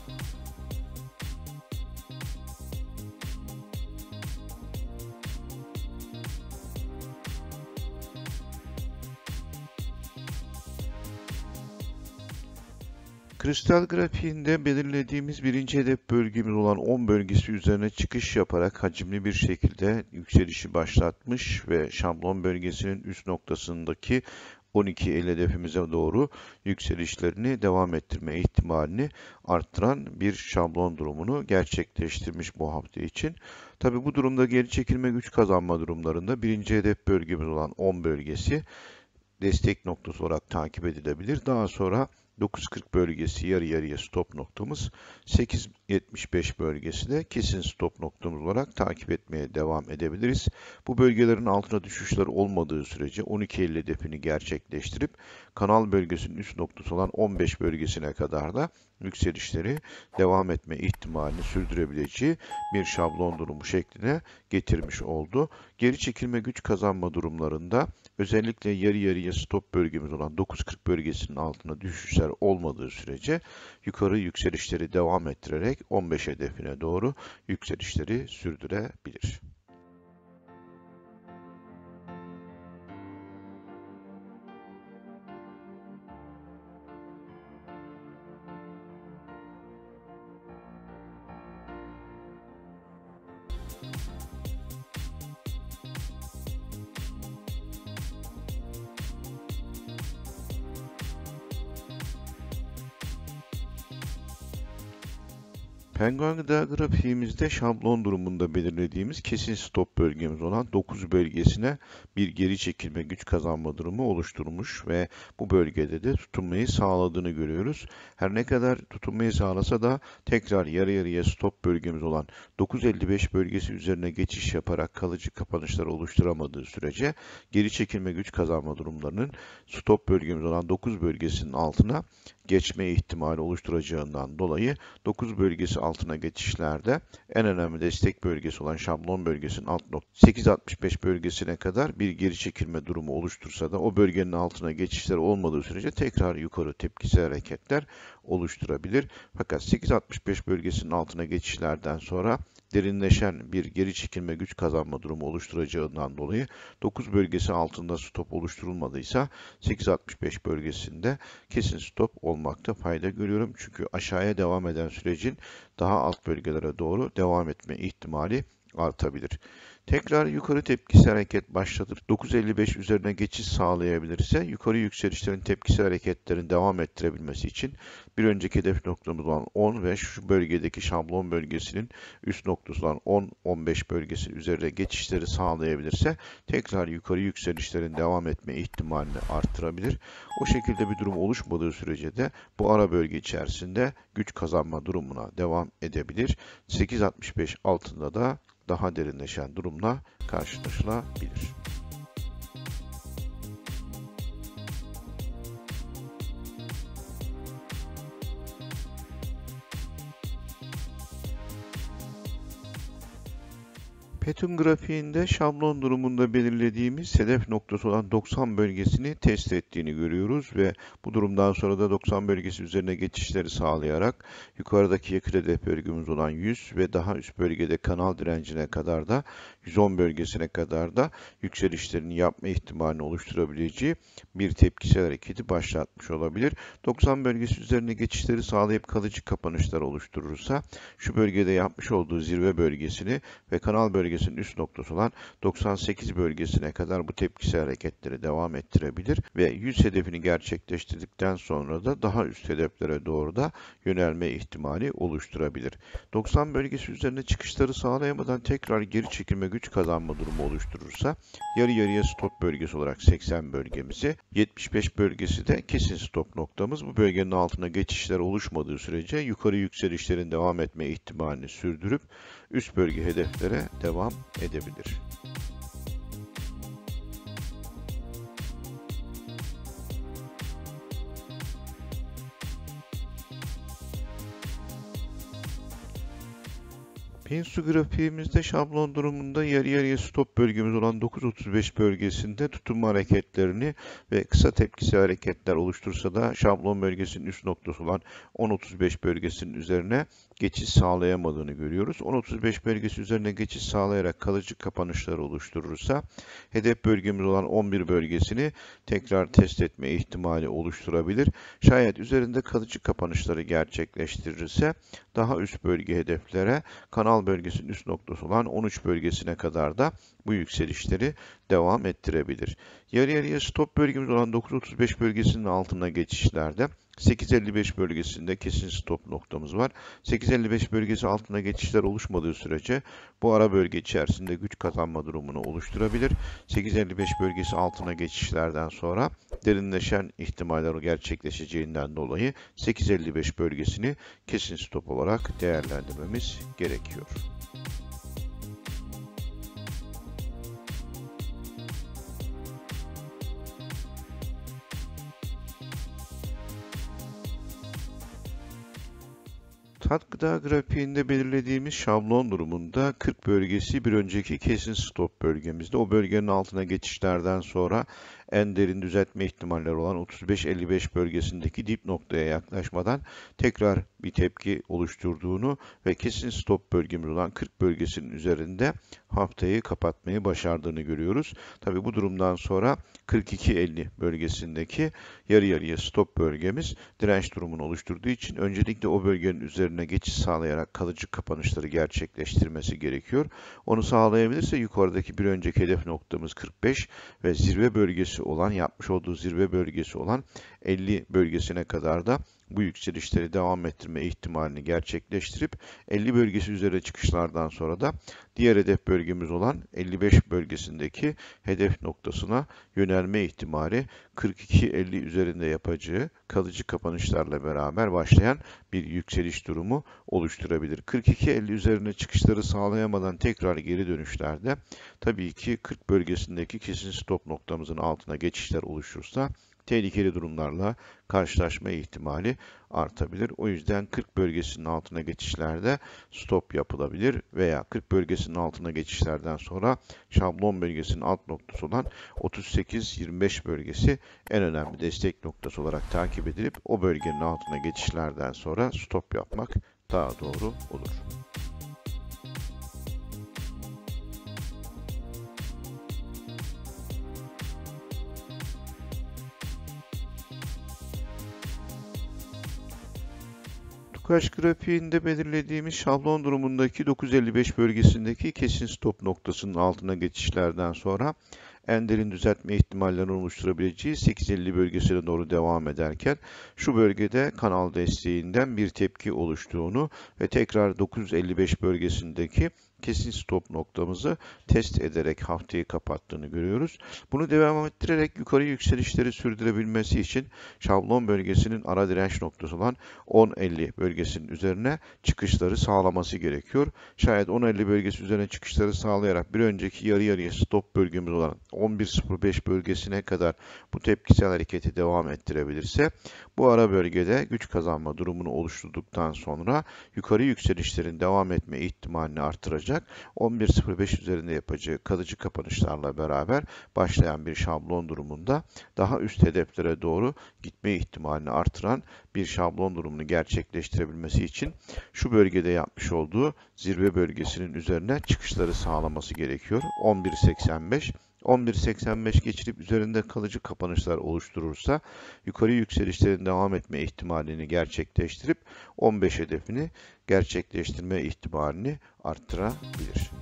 Kristal grafiğinde belirlediğimiz birinci hedef bölgemiz olan 10 bölgesi üzerine çıkış yaparak hacimli bir şekilde yükselişi başlatmış ve şablon bölgesinin üst noktasındaki 12.50 hedefimize doğru yükselişlerini devam ettirme ihtimalini arttıran bir şablon durumunu gerçekleştirmiş bu hafta için. Tabi bu durumda geri çekilme güç kazanma durumlarında birinci hedef bölgemiz olan 10 bölgesi destek noktası olarak takip edilebilir. Daha sonra 9.40 bölgesi yarı yarıya stop noktamız, 8.75 bölgesi de kesin stop noktamız olarak takip etmeye devam edebiliriz. Bu bölgelerin altına düşüşler olmadığı sürece 12.50 hedefini gerçekleştirip kanal bölgesinin üst noktası olan 15 bölgesine kadar da yükselişleri devam etme ihtimalini sürdürebileceği bir şablon durumu şekline getirmiş oldu. Geri çekilme güç kazanma durumlarında özellikle yarı yarıya stop bölgemiz olan 9.40 bölgesinin altına düşüşler olmadığı sürece yukarı yükselişleri devam ettirerek 15 hedefine doğru yükselişleri sürdürebilir. Penguin Gıda grafiğimizde şablon durumunda belirlediğimiz kesin stop bölgemiz olan 9 bölgesine bir geri çekilme güç kazanma durumu oluşturmuş ve bu bölgede de tutunmayı sağladığını görüyoruz. Her ne kadar tutunmayı sağlasa da tekrar yarı yarıya stop bölgemiz olan 9.55 bölgesi üzerine geçiş yaparak kalıcı kapanışlar oluşturamadığı sürece geri çekilme güç kazanma durumlarının stop bölgemiz olan 9 bölgesinin altına geçme ihtimali oluşturacağından dolayı 9 bölgesi altına geçişlerde en önemli destek bölgesi olan şablon bölgesinin alt noktası 8.65 bölgesine kadar bir geri çekilme durumu oluştursa da o bölgenin altına geçişler olmadığı sürece tekrar yukarı tepkisel hareketler oluşturabilir. Fakat 8.65 bölgesinin altına geçişlerden sonra derinleşen bir geri çekilme güç kazanma durumu oluşturacağından dolayı 9 bölgesi altında stop oluşturulmadıysa 8.65 bölgesinde kesin stop olmakta fayda görüyorum. Çünkü aşağıya devam eden sürecin daha alt bölgelere doğru devam etme ihtimali artabilir. Tekrar yukarı tepkisel hareket başlatıp 9.55 üzerine geçiş sağlayabilirse yukarı yükselişlerin tepkisel hareketlerin devam ettirebilmesi için bir önceki hedef noktamız olan 10 ve şu bölgedeki şablon bölgesinin üst noktası olan 10-15 bölgesi üzerine geçişleri sağlayabilirse tekrar yukarı yükselişlerin devam etme ihtimalini arttırabilir. O şekilde bir durum oluşmadığı sürece de bu ara bölge içerisinde güç kazanma durumuna devam edebilir. 8.65 altında da daha derinleşen durumla karşılaşılabilir. Pattern grafiğinde şablon durumunda belirlediğimiz hedef noktası olan 90 bölgesini test ettiğini görüyoruz ve bu durumdan sonra da 90 bölgesi üzerine geçişleri sağlayarak yukarıdaki yakın hedef bölgemiz olan 100 ve daha üst bölgede kanal direncine kadar da 110 bölgesine kadar da yükselişlerini yapma ihtimalini oluşturabileceği bir tepkisel hareketi başlatmış olabilir. 90 bölgesi üzerine geçişleri sağlayıp kalıcı kapanışlar oluşturursa şu bölgede yapmış olduğu zirve bölgesini ve kanal bölgesinin üst noktası olan 98 bölgesine kadar bu tepkisel hareketleri devam ettirebilir ve 100 hedefini gerçekleştirdikten sonra da daha üst hedeflere doğru da yönelme ihtimali oluşturabilir. 90 bölgesi üzerine çıkışları sağlayamadan tekrar geri çekilme güç kazanma durumu oluşturursa yarı yarıya stop bölgesi olarak 80 bölgemizi, 75 bölgesi de kesin stop noktamız. Bu bölgenin altına geçişler oluşmadığı sürece yukarı yükselişlerin devam etme ihtimalini sürdürüp üst bölge hedeflere devam edebilir. Pinsu grafiğimizde şablon durumunda yarı yarıya stop bölgemiz olan 9.35 bölgesinde tutunma hareketlerini ve kısa tepkisi hareketler oluştursa da şablon bölgesinin üst noktası olan 10.35 bölgesinin üzerine geçiş sağlayamadığını görüyoruz. 10.35 bölgesi üzerine geçiş sağlayarak kalıcı kapanışları oluşturursa hedef bölgemiz olan 11 bölgesini tekrar test etme ihtimali oluşturabilir. Şayet üzerinde kalıcı kapanışları gerçekleştirirse daha üst bölge hedeflere kanal bölgesinin üst noktası olan 13 bölgesine kadar da bu yükselişleri devam ettirebilir. Yarı yarıya stop bölgemiz olan 9.35 bölgesinin altına geçişlerde 8.55 bölgesinde kesin stop noktamız var. 8.55 bölgesi altına geçişler oluşmadığı sürece bu ara bölge içerisinde güç kazanma durumunu oluşturabilir. 8.55 bölgesi altına geçişlerden sonra derinleşen ihtimaller gerçekleşeceğinden dolayı 8.55 bölgesini kesin stop olarak değerlendirmemiz gerekiyor. Tat gıda grafiğinde belirlediğimiz şablon durumunda 40 bölgesi bir önceki kesin stop bölgemizde. O bölgenin altına geçişlerden sonra en derin düzeltme ihtimalleri olan 35-55 bölgesindeki dip noktaya yaklaşmadan tekrar bir tepki oluşturduğunu ve kesin stop bölgemiz olan 40 bölgesinin üzerinde haftayı kapatmayı başardığını görüyoruz. Tabii bu durumdan sonra 42-50 bölgesindeki yarı yarıya stop bölgemiz direnç durumunu oluşturduğu için öncelikle o bölgenin üzerine geçiş sağlayarak kalıcı kapanışları gerçekleştirmesi gerekiyor. Onu sağlayabilirse yukarıdaki bir önceki hedef noktamız 45 ve zirve bölgesi olan, yapmış olduğu zirve bölgesi olan 50 bölgesine kadar da bu yükselişleri devam ettirme ihtimalini gerçekleştirip 50 bölgesi üzerine çıkışlardan sonra da diğer hedef bölgemiz olan 55 bölgesindeki hedef noktasına yönelme ihtimali 42-50 üzerinde yapacağı kalıcı kapanışlarla beraber başlayan bir yükseliş durumu oluşturabilir. 42-50 üzerine çıkışları sağlayamadan tekrar geri dönüşlerde tabii ki 40 bölgesindeki kesin stop noktamızın altına geçişler oluşursa tehlikeli durumlarla karşılaşma ihtimali artabilir. O yüzden 40 bölgesinin altına geçişlerde stop yapılabilir veya 40 bölgesinin altına geçişlerden sonra şablon bölgesinin alt noktası olan 38-25 bölgesi en önemli destek noktası olarak takip edilip o bölgenin altına geçişlerden sonra stop yapmak daha doğru olur. Tukaş grafiğinde belirlediğimiz şablon durumundaki 9.55 bölgesindeki kesin stop noktasının altına geçişlerden sonra en derin düzeltme ihtimallerini oluşturabileceği 8.50 bölgesine doğru devam ederken şu bölgede kanal desteğinden bir tepki oluştuğunu ve tekrar 9.55 bölgesindeki kesin stop noktamızı test ederek haftayı kapattığını görüyoruz. Bunu devam ettirerek yukarı yükselişleri sürdürebilmesi için şablon bölgesinin ara direnç noktası olan 10.50 bölgesinin üzerine çıkışları sağlaması gerekiyor. Şayet 10.50 bölgesi üzerine çıkışları sağlayarak bir önceki yarı yarıya stop bölgemiz olan 11.05 bölgesine kadar bu tepkisel hareketi devam ettirebilirse bu ara bölgede güç kazanma durumunu oluşturduktan sonra yukarı yükselişlerin devam etme ihtimalini artıracak. 11.05 üzerinde yapacağı kalıcı kapanışlarla beraber başlayan bir şablon durumunda daha üst hedeflere doğru gitme ihtimalini artıran bir şablon durumunu gerçekleştirebilmesi için şu bölgede yapmış olduğu zirve bölgesinin üzerine çıkışları sağlaması gerekiyor. 11.85 11.85 geçirip üzerinde kalıcı kapanışlar oluşturursa yukarı yükselişlerin devam etme ihtimalini gerçekleştirip 15 hedefini gerçekleştirme ihtimalini arttırabilir.